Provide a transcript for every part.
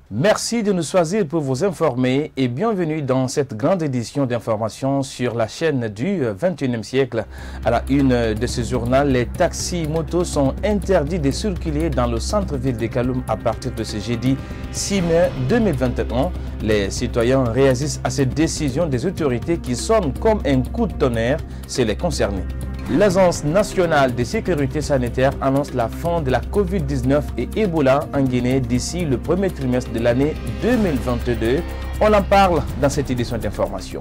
Merci de nous choisir pour vous informer et bienvenue dans cette grande édition d'information sur la chaîne du 21e siècle. À la une de ce journal, les taxis motos sont interdits de circuler dans le centre-ville de Kaloum à partir de ce jeudi 6 mai 2021. Les citoyens réagissent à cette décision des autorités qui sonne comme un coup de tonnerre chez les concernés. L'Agence nationale de sécurité sanitaire annonce la fin de la Covid-19 et Ebola en Guinée d'ici le premier trimestre de l'année 2022. On en parle dans cette édition d'information.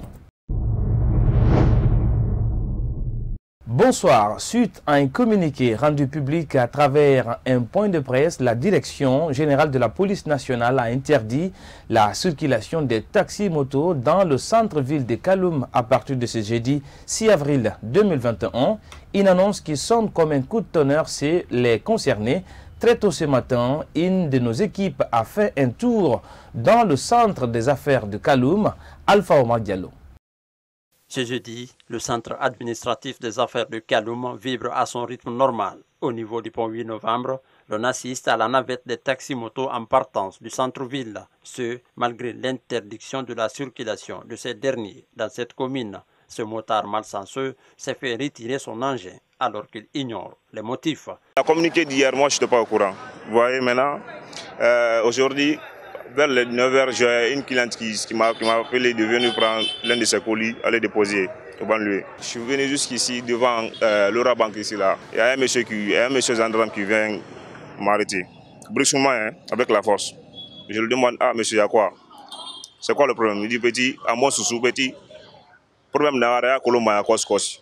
Bonsoir. Suite à un communiqué rendu public à travers un point de presse, la Direction générale de la police nationale a interdit la circulation des taxis-motos dans le centre-ville de Kaloum à partir de ce jeudi 6 avril 2021. Une annonce qui sonne comme un coup de tonnerre chez les concernés. Très tôt ce matin, une de nos équipes a fait un tour dans le centre des affaires de Kaloum, Alpha Omar Diallo. Ce jeudi, le centre administratif des affaires de Kaloum vibre à son rythme normal. Au niveau du pont 8 novembre, l'on assiste à la navette des taxis-motos en partance du centre-ville. Ce, malgré l'interdiction de la circulation de ces derniers dans cette commune. Ce motard malchanceux s'est fait retirer son engin alors qu'il ignore les motifs. La communiqué d'hier, moi je n'étais pas au courant. Vous voyez maintenant, aujourd'hui, vers les 9h, j'ai une cliente qui m'a appelé de venir prendre l'un de ses colis, aller déposer au banlieue. Je suis venu jusqu'ici devant l'Aura Bank ici là. Il y a un monsieur gendarme qui vient m'arrêter. Brusquement, avec la force. Je lui demande, ah monsieur, il y a quoi? C'est quoi le problème? Il dit, petit, à moi sous petit, problème n'a Colomba à Koskos.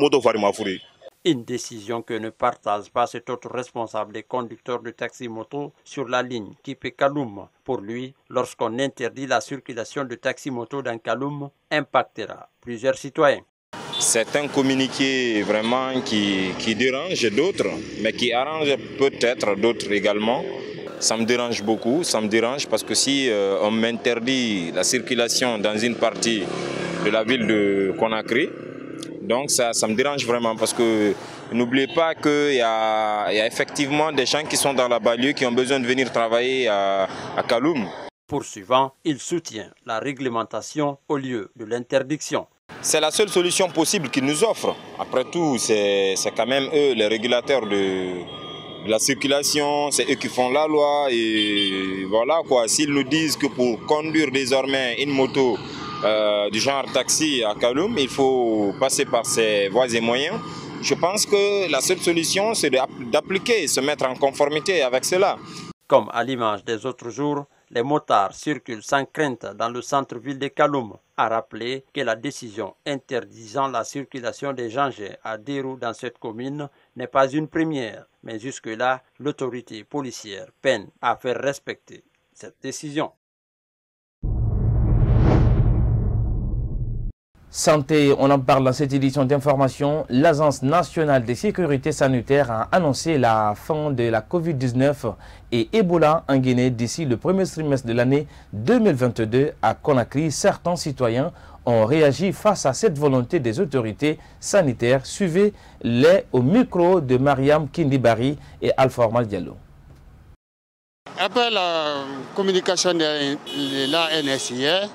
Une décision que ne partage pas cet autre responsable des conducteurs de taxi-moto sur la ligne Kipé-Kaloum. Pour lui, lorsqu'on interdit la circulation de taxi-moto dans Kaloum, impactera plusieurs citoyens. C'est un communiqué vraiment qui dérange d'autres, mais qui arrange peut-être d'autres également. Ça me dérange beaucoup, ça me dérange parce que si on m'interdit la circulation dans une partie de la ville de Conakry, donc ça me dérange vraiment parce que n'oubliez pas qu'il y a effectivement des gens qui sont dans la banlieue qui ont besoin de venir travailler à Kaloum. Poursuivant, il soutient la réglementation au lieu de l'interdiction. C'est la seule solution possible qu'ils nous offrent. Après tout, c'est quand même eux les régulateurs de la circulation, c'est eux qui font la loi et voilà quoi. S'ils nous disent que pour conduire désormais une moto du genre taxi à Kaloum, il faut passer par ces voies et moyens. Je pense que la seule solution, c'est d'appliquer et se mettre en conformité avec cela. Comme à l'image des autres jours, les motards circulent sans crainte dans le centre-ville de Kaloum. A rappelé que la décision interdisant la circulation des engins à deux roues dans cette commune n'est pas une première. Mais jusque-là, l'autorité policière peine à faire respecter cette décision. Santé, on en parle dans cette édition d'information. L'Agence nationale de sécurité sanitaire a annoncé la fin de la Covid-19 et Ebola en Guinée d'ici le premier trimestre de l'année 2022 à Conakry. Certains citoyens ont réagi face à cette volonté des autorités sanitaires. Suivez-les au micro de Mariam Kindibari et Alpha Omar Diallo. Après la communication de l'ANSI,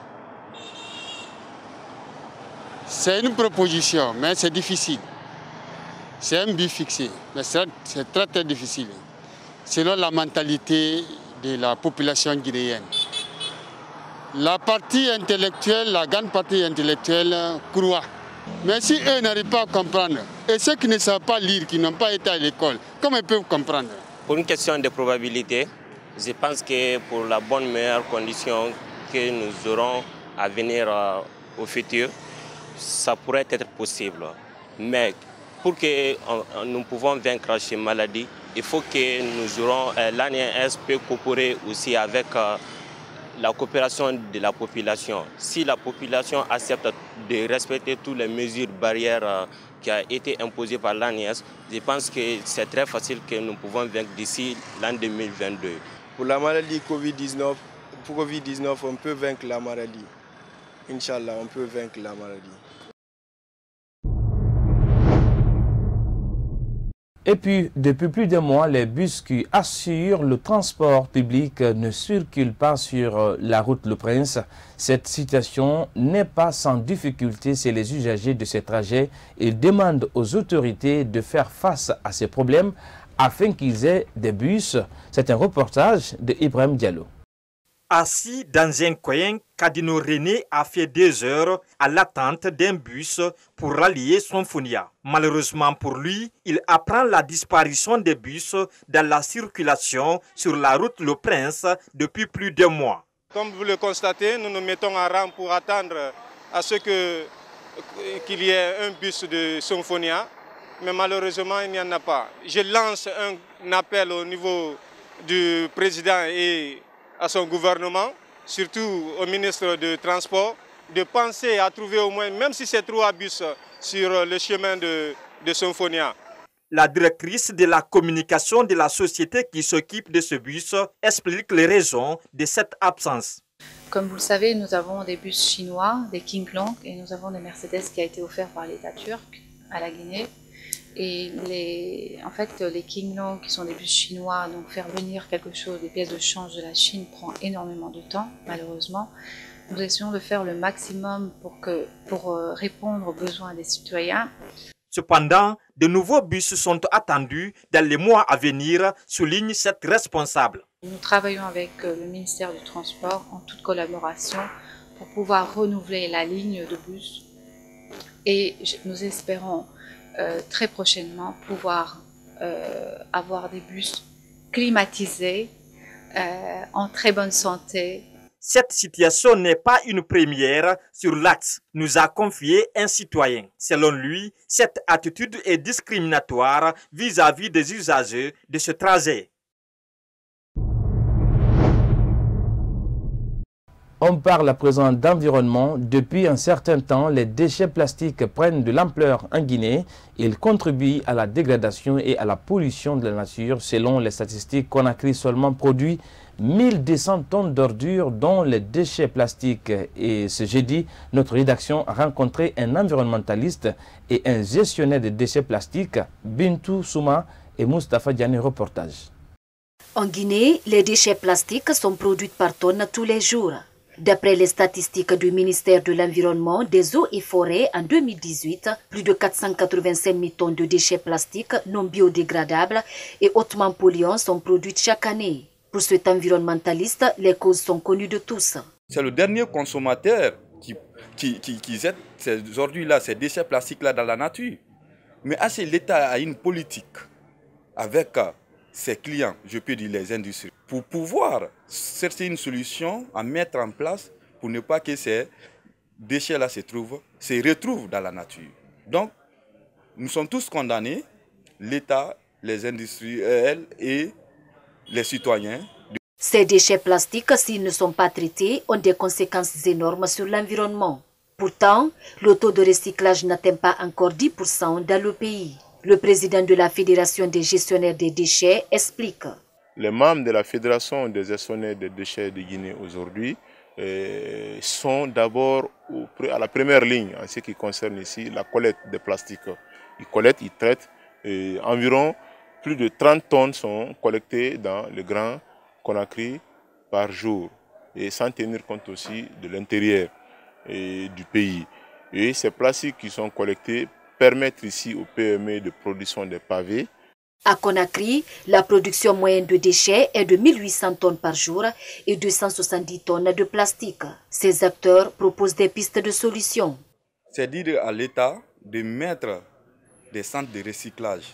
c'est une proposition, mais c'est difficile. C'est un but fixé, mais c'est très difficile. Selon la mentalité de la population guinéenne. La partie intellectuelle, la grande partie intellectuelle croit. Mais si eux n'arrivent pas à comprendre, et ceux qui ne savent pas lire, qui n'ont pas été à l'école, comment ils peuvent comprendre? Pour une question de probabilité, je pense que pour la bonne meilleure condition que nous aurons à venir au futur, ça pourrait être possible. Mais pour que nous pouvons vaincre ces maladies, il faut que nous aurons l'ANS peut coopérer aussi avec la coopération de la population. Si la population accepte de respecter toutes les mesures barrières qui ont été imposées par l'ANS, je pense que c'est très facile que nous pouvons vaincre d'ici l'an 2022. Pour la maladie Covid-19, on peut vaincre la maladie. Inch'Allah, on peut vaincre la maladie. Et puis, depuis plus de mois, les bus qui assurent le transport public ne circulent pas sur la route Le Prince. Cette situation n'est pas sans difficulté chez les usagers de ces trajets. Ils demandent aux autorités de faire face à ces problèmes afin qu'ils aient des bus. C'est un reportage de Ibrahim Diallo. Assis dans un coin, Kadino René a fait 2 heures à l'attente d'un bus pour rallier Sonfonia. Malheureusement pour lui, il apprend la disparition des bus dans la circulation sur la route Le Prince depuis plus de mois. Comme vous le constatez, nous nous mettons en rang pour attendre à ce qu'il y ait un bus de Sonfonia, mais malheureusement il n'y en a pas. Je lance un appel au niveau du président et à son gouvernement, surtout au ministre du Transport, de penser à trouver au moins, même si c'est 3 bus sur le chemin de Sonfonia. La directrice de la communication de la société qui s'occupe de ce bus explique les raisons de cette absence. Comme vous le savez, nous avons des bus chinois, des King Long, et nous avons des Mercedes qui a été offert par l'État turc à la Guinée. Et les King Long, qui sont des bus chinois, donc faire venir quelque chose, des pièces de change de la Chine, prend énormément de temps, malheureusement. Nous essayons de faire le maximum pour répondre aux besoins des citoyens. Cependant, de nouveaux bus sont attendus dans les mois à venir, souligne cette responsable. Nous travaillons avec le ministère du Transport en toute collaboration pour pouvoir renouveler la ligne de bus. Et nous espérons très prochainement pouvoir avoir des bus climatisés, en très bonne santé. Cette situation n'est pas une première sur l'axe, nous a confié un citoyen. Selon lui, cette attitude est discriminatoire vis-à-vis des usagers de ce trajet. On parle à présent d'environnement. Depuis un certain temps, les déchets plastiques prennent de l'ampleur en Guinée. Ils contribuent à la dégradation et à la pollution de la nature. Selon les statistiques, Conakry seulement produit 1200 tonnes d'ordures dont les déchets plastiques. Et ce jeudi, notre rédaction a rencontré un environnementaliste et un gestionnaire de déchets plastiques, Bintou Souma et Moustapha Diané. Reportage. En Guinée, les déchets plastiques sont produits par tonnes tous les jours. D'après les statistiques du ministère de l'Environnement, des Eaux et Forêts, en 2018, plus de 485 000 tonnes de déchets plastiques non biodégradables et hautement polluants sont produites chaque année. Pour cet environnementaliste, les causes sont connues de tous. C'est le dernier consommateur qui jette aujourd'hui ces déchets plastiques-là dans la nature. Mais assez l'État a une politique avec ses clients, je peux dire les industries, pour pouvoir chercher une solution à mettre en place pour ne pas que ces déchets-là se retrouvent dans la nature. Donc, nous sommes tous condamnés, l'État, les industriels et les citoyens. Ces déchets plastiques, s'ils ne sont pas traités, ont des conséquences énormes sur l'environnement. Pourtant, le taux de recyclage n'atteint pas encore 10% dans le pays. Le président de la Fédération des gestionnaires des déchets explique. Les membres de la Fédération des gestionnaires des déchets de Guinée aujourd'hui sont d'abord à la première ligne en ce qui concerne ici la collecte des plastiques. Ils collectent, ils traitent. Environ plus de 30 tonnes sont collectées dans le Grand Conakry par jour, et sans tenir compte aussi de l'intérieur du pays. Et ces plastiques qui sont collectés permettent ici aux PME de production des pavés. À Conakry, la production moyenne de déchets est de 1800 tonnes par jour et 270 tonnes de plastique. Ces acteurs proposent des pistes de solutions. C'est dire à l'État de mettre des centres de recyclage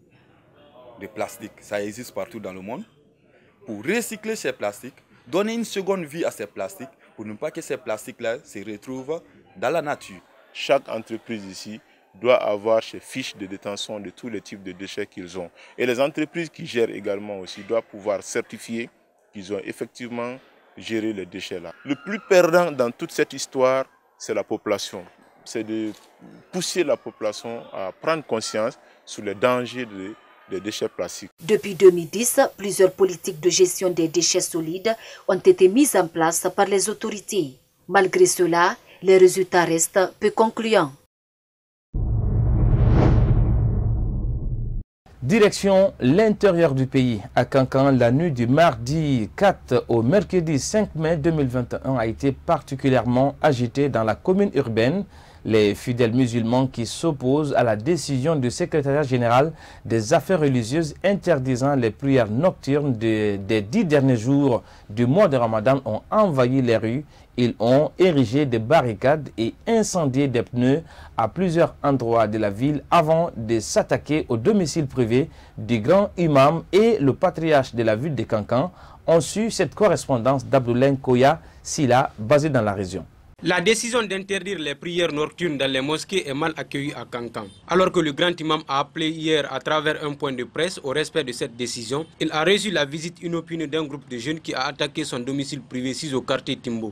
de plastique. Ça existe partout dans le monde. Pour recycler ces plastiques, donner une seconde vie à ces plastiques pour ne pas que ces plastiques-là se retrouvent dans la nature. Chaque entreprise ici doit avoir ses fiches de détention de tous les types de déchets qu'ils ont. Et les entreprises qui gèrent également aussi doivent pouvoir certifier qu'ils ont effectivement géré les déchets là. Le plus perdant dans toute cette histoire, c'est la population. C'est de pousser la population à prendre conscience sur les dangers des déchets plastiques. Depuis 2010, plusieurs politiques de gestion des déchets solides ont été mises en place par les autorités. Malgré cela, les résultats restent peu concluants. Direction l'intérieur du pays. À Kankan, la nuit du mardi 4 au mercredi 5 mai 2021 a été particulièrement agitée dans la commune urbaine. Les fidèles musulmans qui s'opposent à la décision du secrétariat général des affaires religieuses interdisant les prières nocturnes des 10 derniers jours du mois de Ramadan ont envahi les rues. Ils ont érigé des barricades et incendié des pneus à plusieurs endroits de la ville avant de s'attaquer au domicile privé du grand imam et le patriarche de la ville de Kankan. On suit cette correspondance d'Abdoulaye Koya Sila, basée dans la région. La décision d'interdire les prières nocturnes dans les mosquées est mal accueillie à Kankan. Alors que le grand imam a appelé hier à travers un point de presse au respect de cette décision, il a reçu la visite inopinée d'un groupe de jeunes qui a attaqué son domicile privé situé au quartier Timbo.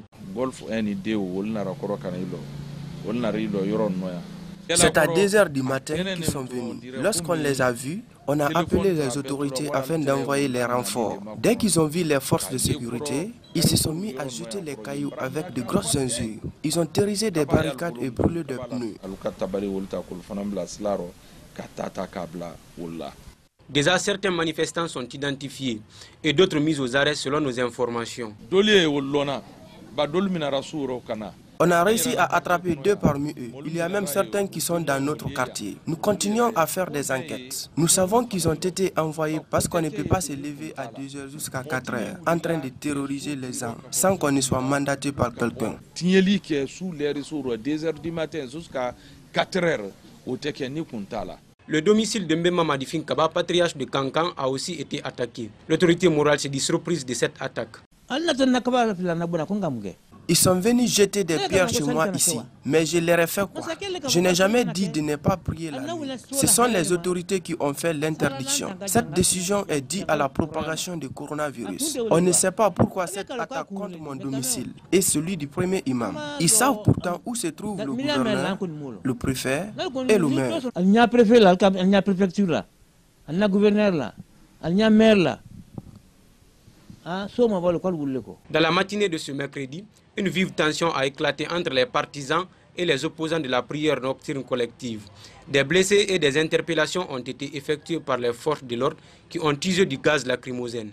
C'est à 2 h du matin qu'ils sont venus. Lorsqu'on les a vus, on a appelé les autorités afin d'envoyer les renforts. Dès qu'ils ont vu les forces de sécurité, ils se sont mis à jeter les cailloux avec de grosses injures. Ils ont terrorisé des barricades et brûlé des pneus. Déjà, certains manifestants sont identifiés et d'autres mis aux arrêts selon nos informations. On a réussi à attraper 2 parmi eux. Il y a même certains qui sont dans notre quartier. Nous continuons à faire des enquêtes. Nous savons qu'ils ont été envoyés parce qu'on ne peut pas se lever à 2 h jusqu'à 4 h en train de terroriser les gens sans qu'on ne soit mandaté par quelqu'un. Le domicile de Mbema Madifin Kaba, patriarche de Kankan, a aussi été attaqué. L'autorité morale s'est dit surprise de cette attaque. Ils sont venus jeter des pierres chez moi ici, mais je leur ai fait quoi? Je n'ai jamais dit de ne pas prier la nuit. Ce sont les autorités qui ont fait l'interdiction. Cette décision est due à la propagation du coronavirus. On ne sait pas pourquoi cette attaque contre mon domicile et celui du premier imam. Ils savent pourtant où se trouve le gouverneur, le préfet et le maire. Il y a préfet là, il y a préfecture là, il y a gouverneur là, il y a maire là. Dans la matinée de ce mercredi, une vive tension a éclaté entre les partisans et les opposants de la prière nocturne collective. Des blessés et des interpellations ont été effectuées par les forces de l'ordre qui ont utilisé du gaz lacrymogène.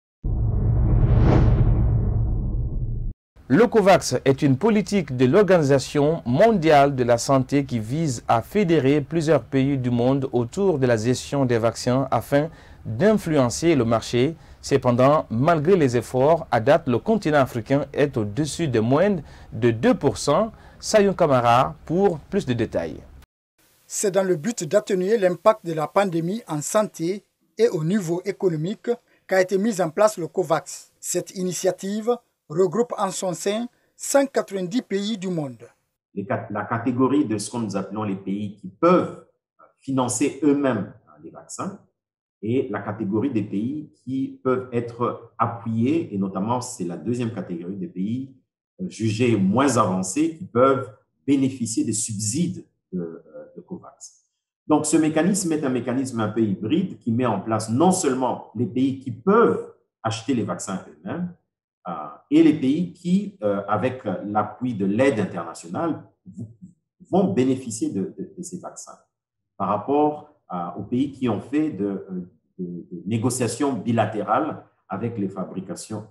Le COVAX est une politique de l'Organisation mondiale de la santé qui vise à fédérer plusieurs pays du monde autour de la gestion des vaccins afin d'influencer le marché. Cependant, malgré les efforts, à date, le continent africain est au-dessus de moins de 2%. Sayon Kamara pour plus de détails. C'est dans le but d'atténuer l'impact de la pandémie en santé et au niveau économique qu'a été mise en place le COVAX. Cette initiative regroupe en son sein 190 pays du monde. La catégorie de ce que nous appelons les pays qui peuvent financer eux-mêmes les vaccins et la catégorie des pays qui peuvent être appuyés, et notamment c'est la deuxième catégorie des pays jugés moins avancés qui peuvent bénéficier des subsides de COVAX. Donc ce mécanisme est un mécanisme un peu hybride qui met en place non seulement les pays qui peuvent acheter les vaccins eux-mêmes et les pays qui, avec l'appui de l'aide internationale, vont bénéficier de ces vaccins par rapport aux pays qui ont fait de négociations bilatérales avec les fabricants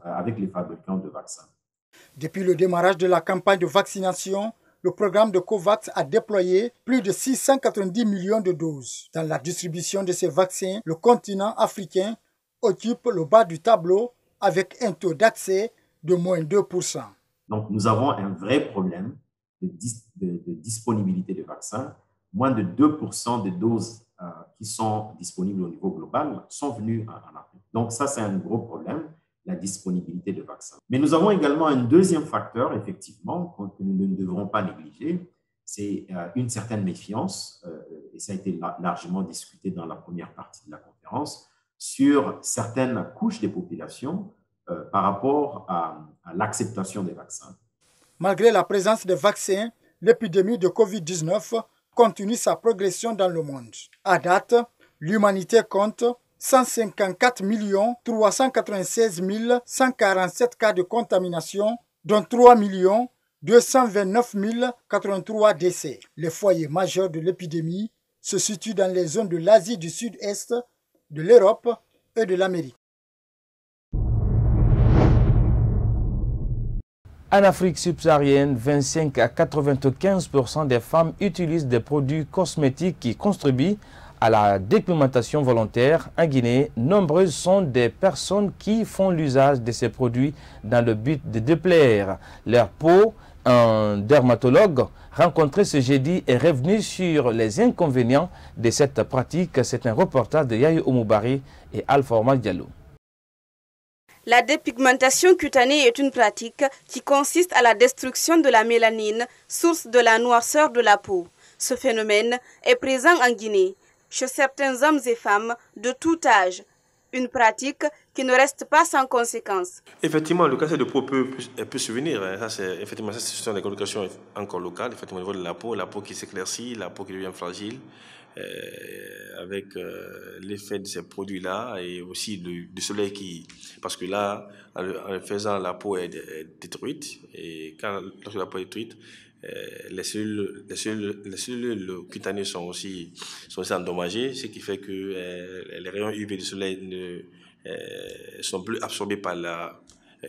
de vaccins. Depuis le démarrage de la campagne de vaccination, le programme de COVAX a déployé plus de 690 millions de doses. Dans la distribution de ces vaccins, le continent africain occupe le bas du tableau avec un taux d'accès de moins 2%. Donc nous avons un vrai problème de disponibilité de vaccins. Moins de 2% des doses qui sont disponibles au niveau global sont venues en Afrique. Donc ça, c'est un gros problème, la disponibilité de vaccins. Mais nous avons également un deuxième facteur, effectivement, que nous ne devrons pas négliger, c'est une certaine méfiance, et ça a été largement discuté dans la première partie de la conférence, sur certaines couches des populations par rapport à l'acceptation des vaccins. Malgré la présence des vaccins, l'épidémie de Covid-19 continue sa progression dans le monde. À date, l'humanité compte 154 396 147 cas de contamination, dont 3 229 083 décès. Les foyers majeurs de l'épidémie se situent dans les zones de l'Asie du Sud-Est, de l'Europe et de l'Amérique. En Afrique subsaharienne, 25 à 95% des femmes utilisent des produits cosmétiques qui contribuent à la dépigmentation volontaire. En Guinée, nombreuses sont des personnes qui font l'usage de ces produits dans le but de déplaire leur peau. Un dermatologue rencontré ce jeudi est revenu sur les inconvénients de cette pratique. C'est un reportage de Yayo Omoubari et Alpha Diallo. La dépigmentation cutanée est une pratique qui consiste à la destruction de la mélanine, source de la noirceur de la peau. Ce phénomène est présent en Guinée, chez certains hommes et femmes de tout âge. Une pratique qui ne reste pas sans conséquences. Effectivement, le cancer de peau peut survenir. Ça, ce sont des complications encore locales. Effectivement, au niveau de la peau qui s'éclaircit, la peau qui devient fragile, avec l'effet de ces produits-là et aussi du soleil qui... Parce que là, en le faisant, la peau est détruite. Et lorsque la peau est détruite, les cellules cutanées sont aussi endommagées, ce qui fait que les rayons UV du soleil ne sont plus absorbés par la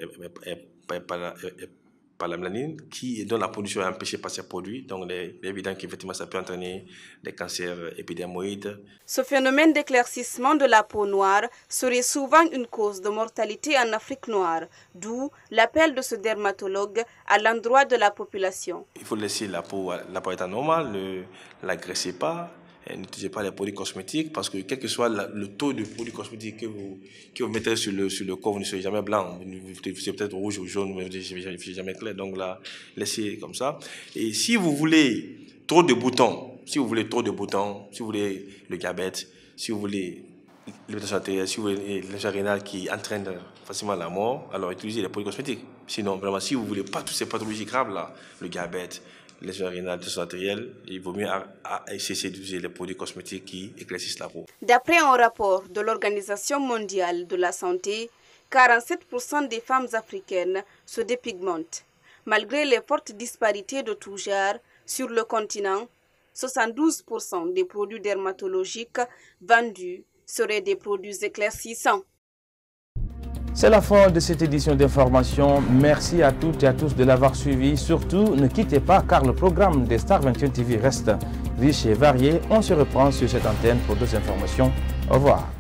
mélanine, dont la production est empêchée par ces produits. Donc, il est évident qu'effectivement, ça peut entraîner des cancers épidermoïdes. Ce phénomène d'éclaircissement de la peau noire serait souvent une cause de mortalité en Afrique noire, d'où l'appel de ce dermatologue à l'endroit de la population. Il faut laisser la peau état normal, ne l'agressez pas. N'utilisez pas les produits cosmétiques parce que quel que soit le taux de produits cosmétiques que vous mettez sur le corps, vous ne serez jamais blanc. C'est peut-être rouge ou jaune, mais vous ne serez jamais clair. Donc là, laissez comme ça. Et si vous voulez trop de boutons, si vous voulez le diabète, si vous voulez l'hypertension artérielle, si vous voulez l'insuffisance rénale qui entraîne facilement la mort, alors utilisez les produits cosmétiques. Sinon, vraiment, si vous ne voulez pas toutes ces pathologies graves là, le diabète, l'insuffisance rénale, l'insuffisance artérielle, il vaut mieux essayer d'utiliser les produits cosmétiques qui éclaircissent la peau. D'après un rapport de l'Organisation mondiale de la santé, 47% des femmes africaines se dépigmentent. Malgré les fortes disparités de tout genre sur le continent, 72% des produits dermatologiques vendus seraient des produits éclaircissants. C'est la fin de cette édition d'information. Merci à toutes et à tous de l'avoir suivi. Surtout, ne quittez pas car le programme des Star 21 TV reste riche et varié. On se reprend sur cette antenne pour d'autres informations. Au revoir.